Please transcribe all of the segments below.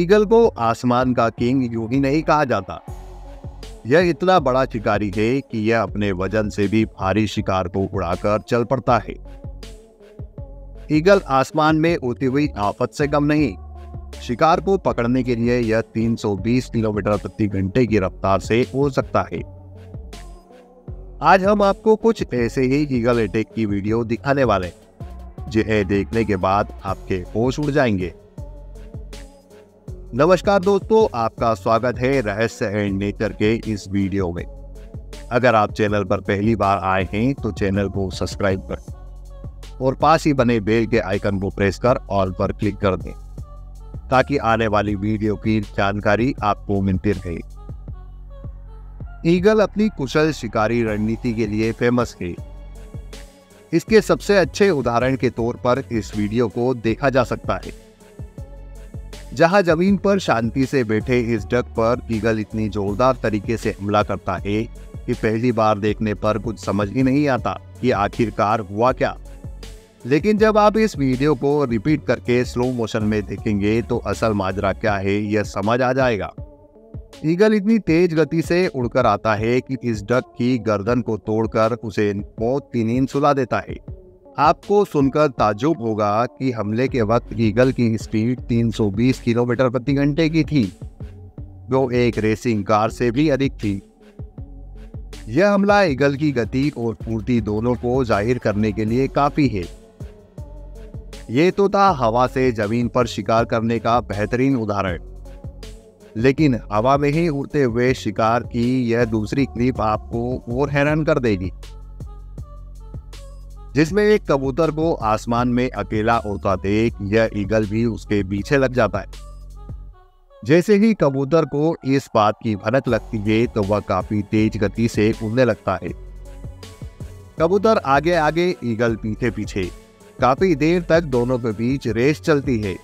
Eagle को आसमान का किंग यूं ही नहीं कहा जाता। यह इतना बड़ा शिकारी है कि यह अपने वजन से भी भारी शिकार को उड़ाकर चल पड़ता है। ईगल आसमान में उड़ती हुई आफत से कम नहीं। शिकार को पकड़ने के लिए यह 320 किलोमीटर प्रति घंटे की रफ्तार से उड़ सकता है। आज हम आपको कुछ ऐसे ही ईगल अटैक की वीडियो दिखाने वाले हैं जिन्हें देखने के बाद आपके होश उड़ जाएंगे। नमस्कार दोस्तों, आपका स्वागत है रहस्य एंड नेचर के इस वीडियो में। अगर आप चैनल पर पहली बार आए हैं तो चैनल को सब्सक्राइब करें और पास ही बने बेल के आइकन को प्रेस कर ऑल पर क्लिक कर दें ताकि आने वाली वीडियो की जानकारी आपको मिलती रहे। ईगल अपनी कुशल शिकारी रणनीति के लिए फेमस है। इसके सबसे अच्छे उदाहरण के तौर पर इस वीडियो को देखा जा सकता है, जहां जमीन पर शांति से बैठे इस डक पर ईगल इतनी जोरदार तरीके से हमला करता है कि पहली बार देखने पर कुछ समझ ही नहीं आता कि आखिरकार हुआ क्या। लेकिन जब आप इस वीडियो को रिपीट करके स्लो मोशन में देखेंगे तो असल माजरा क्या है यह समझ आ जाएगा। ईगल इतनी तेज गति से उड़कर आता है कि इस डक की गर्दन को तोड़कर उसे मौत की नींद सुला देता है। आपको सुनकर ताज्जुब होगा कि हमले के वक्त ईगल की स्पीड 320 किलोमीटर प्रति घंटे की थी, जो एक रेसिंग कार से भी अधिक थी। यह हमला ईगल की गति और फुर्ती दोनों को जाहिर करने के लिए काफी है। ये तो था हवा से जमीन पर शिकार करने का बेहतरीन उदाहरण, लेकिन हवा में ही उड़ते हुए शिकार की यह दूसरी क्लिप आपको और हैरान कर देगी, जिसमें एक कबूतर को आसमान में अकेला उड़ता देख यह ईगल भी उसके पीछे लग जाता है। जैसे ही कबूतर को इस बात की भनक लगती है तो वह काफी तेज गति से उड़ने लगता है। कबूतर आगे आगे, ईगल पीछे पीछे। काफी देर तक दोनों के बीच रेस चलती है।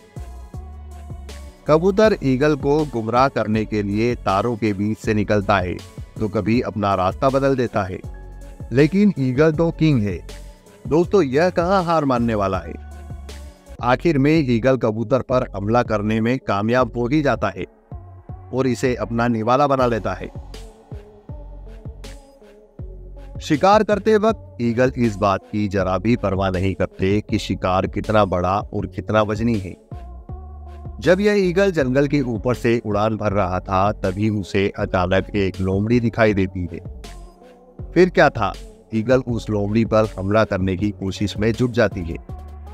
कबूतर ईगल को गुमराह करने के लिए तारों के बीच से निकलता है तो कभी अपना रास्ता बदल देता है, लेकिन ईगल तो किंग है दोस्तों, यह कहां हार मानने वाला है। आखिर में ईगल कबूतर पर हमला करने में कामयाब हो ही जाता है और इसे अपना निवाला बना लेता है। शिकार करते वक्त ईगल इस बात की जरा भी परवाह नहीं करते कि शिकार कितना बड़ा और कितना वजनी है। जब यह ईगल जंगल के ऊपर से उड़ान भर रहा था तभी उसे अचानक एक लोमड़ी दिखाई देती है। फिर क्या था, ईगल उस लोमड़ी पर हमला करने की कोशिश में जुट जाती है।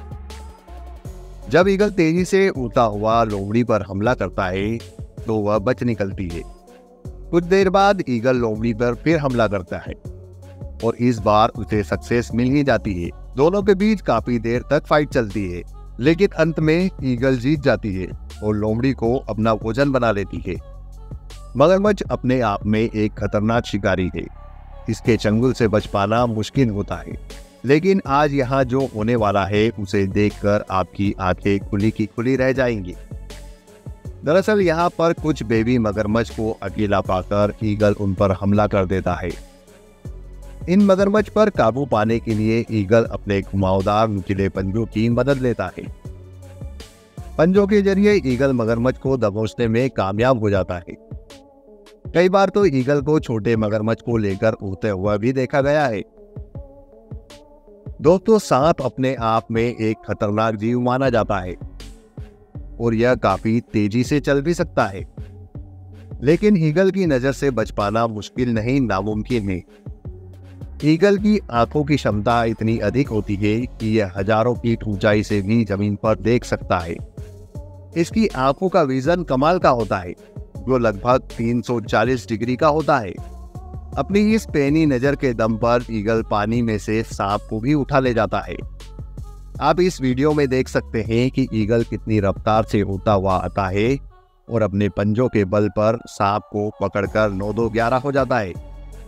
जब ईगल तेजी से उड़ता हुआ लोमड़ी पर हमला करता है तो वह बच निकलती है। कुछ देर बाद ईगल लोमड़ी पर फिर हमला करता है और इस बार उसे सक्सेस मिल ही जाती है। दोनों के बीच काफी देर तक फाइट चलती है, लेकिन अंत में ईगल जीत जाती है और लोमड़ी को अपना भोजन बना लेती है। मगरमच्छ अपने आप में एक खतरनाक शिकारी है। इसके चंगुल से बच पाना मुश्किल होता है, लेकिन आज यहाँ जो होने वाला है उसे देखकर आपकी आंखें खुली की खुली रह जाएंगी। दरअसल यहाँ पर कुछ बेबी मगरमच्छ को अकेला पाकर ईगल उन पर हमला कर देता है। इन मगरमच्छ पर काबू पाने के लिए ईगल अपने घुमावदार नुकीले पंजों की मदद लेता है। पंजों के जरिए ईगल मगरमच्छ को दबोचने में कामयाब हो जाता है। कई बार तो ईगल को छोटे मगरमच्छ को लेकर उड़ते हुआ भी देखा गया है। दोस्तों, सांप अपने आप में एक खतरनाक जीव माना जाता है और यह काफी तेजी से चल भी सकता है, लेकिन ईगल की नजर से बच पाना मुश्किल नहीं, नामुमकिन है। ईगल की आंखों की क्षमता इतनी अधिक होती है कि यह हजारों फीट ऊंचाई से भी जमीन पर देख सकता है। इसकी आंखों का विजन कमाल का होता है, जो लगभग 340 डिग्री का होता है। अपनी इस पैनी नजर के दम पर ईगल पानी में से सांप को भी उठा ले जाता है। आप इस वीडियो में देख सकते हैं कि ईगल कितनी रफ्तार से उड़ता हुआ आता है और अपने पंजों के बल पर सांप को पकड़कर 9-2-11 हो जाता है।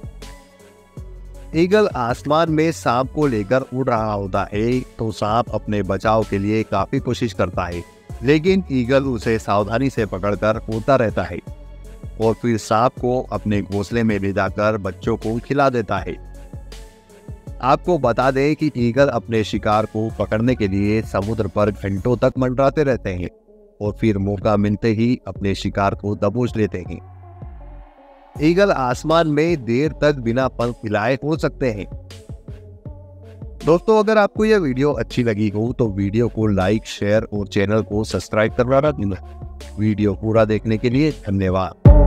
ईगल आसमान में सांप को लेकर उड़ रहा होता है तो सांप अपने बचाव के लिए काफी कोशिश करता है, लेकिन ईगल उसे सावधानी से पकड़कर उड़ता रहता है और फिर सांप को अपने घोंसले में ले जाकर बच्चों को खिला देता है। आपको बता दें कि ईगल अपने शिकार को पकड़ने के लिए समुद्र पर घंटों तक मंडराते रहते हैं और फिर मौका मिलते ही अपने शिकार को दबोच लेते हैं। ईगल आसमान में देर तक बिना पंख हिलाए हो सकते हैं। दोस्तों, अगर आपको यह वीडियो अच्छी लगी हो तो वीडियो को लाइक, शेयर और चैनल को सब्सक्राइब करना ना भूलें। वीडियो पूरा देखने के लिए धन्यवाद।